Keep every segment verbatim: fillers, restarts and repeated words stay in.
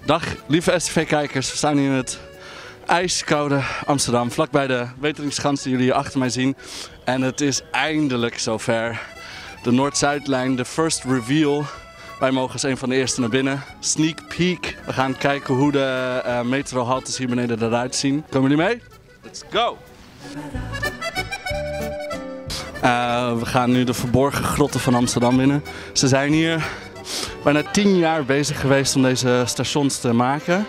Dag lieve S T V-kijkers, we staan hier in het ijskoude Amsterdam, vlakbij de Weteringsschans die jullie hier achter mij zien. En het is eindelijk zover. De Noord-Zuidlijn, de first reveal. Wij mogen als een van de eerste naar binnen. Sneak peek. We gaan kijken hoe de uh, metrohaltes hier beneden eruit zien. Komen jullie mee? Let's go! Uh, we gaan nu de verborgen grotten van Amsterdam binnen. Ze zijn hier bijna tien jaar bezig geweest om deze stations te maken.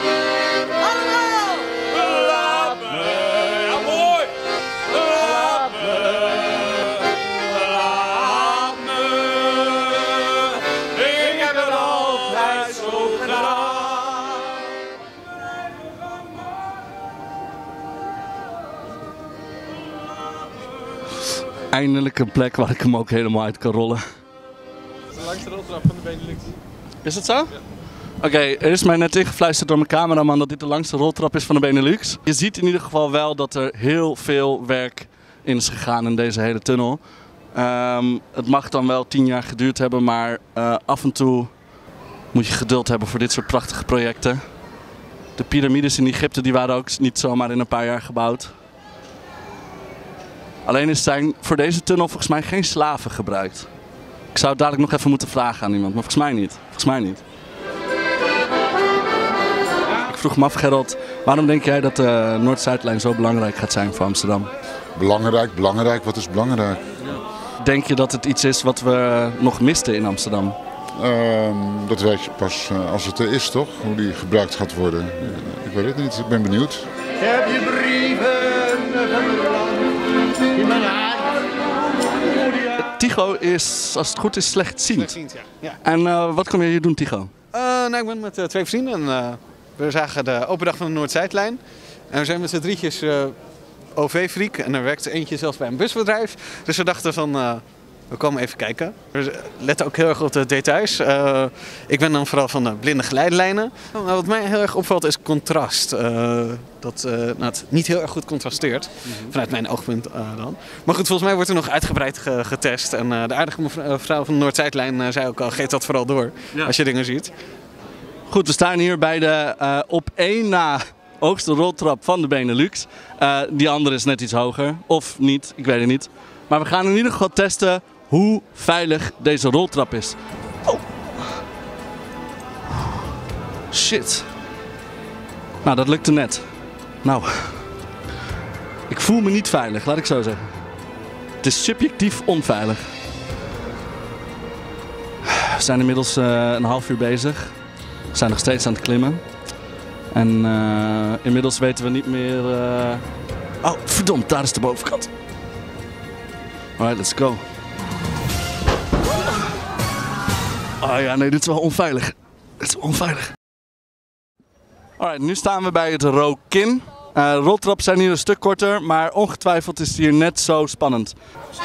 Eindelijk een plek waar ik hem ook helemaal uit kan rollen. Dat is de langste roltrap van de Benelux. Is het zo? Ja. Oké, okay, er is mij net ingefluisterd door mijn cameraman dat dit de langste roltrap is van de Benelux. Je ziet in ieder geval wel dat er heel veel werk in is gegaan in deze hele tunnel. Um, het mag dan wel tien jaar geduurd hebben, maar uh, af en toe moet je geduld hebben voor dit soort prachtige projecten. De piramides in Egypte die waren ook niet zomaar in een paar jaar gebouwd. Alleen is zijn voor deze tunnel volgens mij geen slaven gebruikt. Ik zou het dadelijk nog even moeten vragen aan iemand, maar volgens mij niet. Volgens mij niet. Ik vroeg me af, Gerald, waarom denk jij dat de Noord-Zuidlijn zo belangrijk gaat zijn voor Amsterdam? Belangrijk, belangrijk, wat is belangrijk? Denk je dat het iets is wat we nog misten in Amsterdam? Uh, dat weet je pas als het er is, toch? Hoe die gebruikt gaat worden. Uh, ik weet het niet, ik ben benieuwd. Heb je brieven van het land in mijn hart? Tycho is, als het goed is, slechtziend. Slechtziend, ja. ja. En uh, wat kom je hier doen, Tycho? Uh, nou, ik ben met uh, twee vrienden en uh, we zagen de open dag van de Noord-Zuidlijn. En we zijn met z'n drietjes uh, O V-freak en er werkt eentje zelfs bij een busbedrijf. Dus we dachten van, uh, we komen even kijken. We letten ook heel erg op de details. Uh, ik ben dan vooral van de blinde geleidelijnen. Nou, wat mij heel erg opvalt is contrast. Uh, dat uh, nou, het niet heel erg goed contrasteert, mm-hmm. Vanuit mijn oogpunt uh, dan. Maar goed, volgens mij wordt er nog uitgebreid ge getest. En uh, de aardige mevrouw van de Noord-Zuidlijn uh, zei ook al, geef dat vooral door, ja. Als je dingen ziet. Goed, we staan hier bij de uh, op één na hoogste roltrap van de Benelux. Uh, die andere is net iets hoger, of niet, ik weet het niet. Maar we gaan in ieder geval testen hoe veilig deze roltrap is. Oh. Shit. Nou, dat lukte net. Nou, ik voel me niet veilig, laat ik zo zeggen. Het is subjectief onveilig. We zijn inmiddels uh, een half uur bezig. We zijn nog steeds aan het klimmen. En uh, inmiddels weten we niet meer... Uh... Oh, verdomd, daar is de bovenkant. Alright, let's go. Oh ja, nee, dit is wel onveilig. Dit is wel onveilig. Alright, nu staan we bij het Rokin. Uh, roltrappen zijn hier een stuk korter, maar ongetwijfeld is het hier net zo spannend.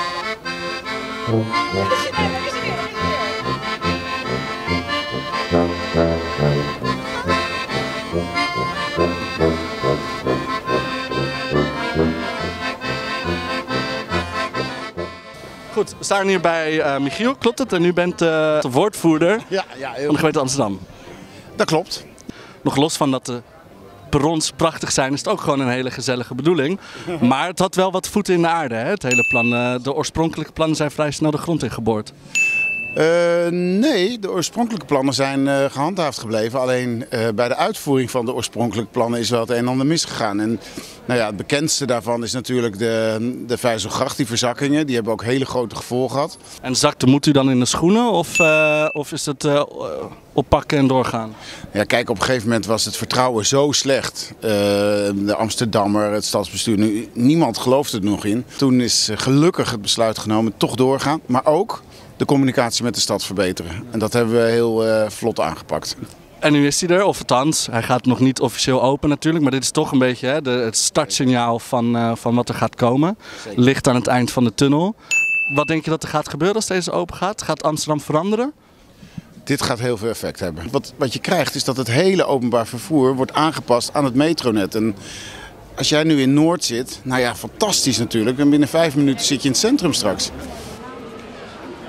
Goed, we staan hier bij uh, Michiel, klopt het? En u bent uh, de woordvoerder ja, ja, heel van de gemeente Amsterdam. Dat klopt. Nog los van dat de perrons prachtig zijn, is het ook gewoon een hele gezellige bedoeling. Maar het had wel wat voeten in de aarde, hè? Het hele plan. Uh, de oorspronkelijke plannen zijn vrij snel de grond ingeboord. Uh, nee, de oorspronkelijke plannen zijn uh, gehandhaafd gebleven. Alleen uh, bij de uitvoering van de oorspronkelijke plannen is wel het een en ander misgegaan. En nou ja, het bekendste daarvan is natuurlijk de, de Vijzelgracht, die verzakkingen. Die hebben ook hele grote gevolgen gehad. En zakt de moed u dan in de schoenen of, uh, of is het uh, oppakken en doorgaan? Ja, kijk, op een gegeven moment was het vertrouwen zo slecht. Uh, de Amsterdammer, het stadsbestuur, nu, niemand geloofde er nog in. Toen is uh, gelukkig het besluit genomen toch doorgaan, maar ook de communicatie met de stad verbeteren. En dat hebben we heel uh, vlot aangepakt. En nu is hij er, of althans, hij gaat nog niet officieel open natuurlijk, maar dit is toch een beetje hè, de, het startsignaal van, uh, van wat er gaat komen. Zeker. Ligt aan het eind van de tunnel. Wat denk je dat er gaat gebeuren als deze open gaat? Gaat Amsterdam veranderen? Dit gaat heel veel effect hebben. Wat, wat je krijgt is dat het hele openbaar vervoer wordt aangepast aan het metronet. En als jij nu in Noord zit, nou ja, fantastisch natuurlijk. En binnen vijf minuten zit je in het centrum straks.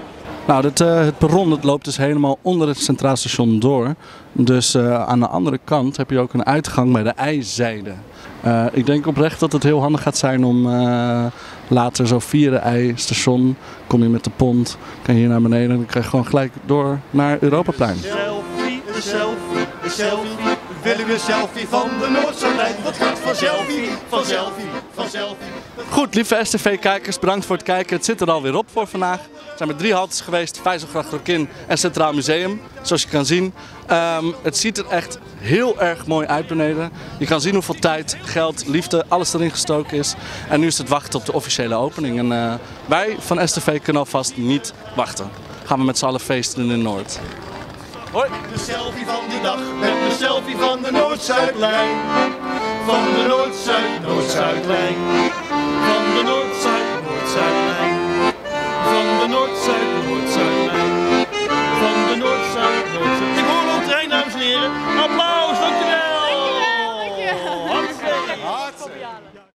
Nou, dit, uh, het perron dat loopt dus helemaal onder het Centraal Station door. Dus uh, aan de andere kant heb je ook een uitgang bij de ijzijde. Uh, ik denk oprecht dat het heel handig gaat zijn om uh, later zo via de ijstation, kom je met de pont, kan je hier naar beneden en dan krijg je gewoon gelijk door naar Europaplein. Selfie, een selfie, een selfie. Willen we een selfie van de Noordzuidlijn? Dat gaat van selfie, van selfie, van selfie. Goed, lieve S T V-kijkers, bedankt voor het kijken. Het zit er alweer op voor vandaag. We zijn met drie haltes geweest, Vijzelgracht, Rokin en Centraal Museum. Zoals je kan zien. Um, het ziet er echt heel erg mooi uit beneden. Je kan zien hoeveel tijd, geld, liefde, alles erin gestoken is. En nu is het wachten op de officiële opening. En uh, wij van S T V kunnen alvast niet wachten. Gaan we met z'n allen feesten in Noord. Hoi! De selfie van de dag met de selfie van de Noord-Zuidlijn. Van de Noord-Zuid, Noord-Zuidlijn. Van de Noord-Zuid, Noord-Zuidlijn. Van de Noord-Zuid, Noord-Zuidlijn.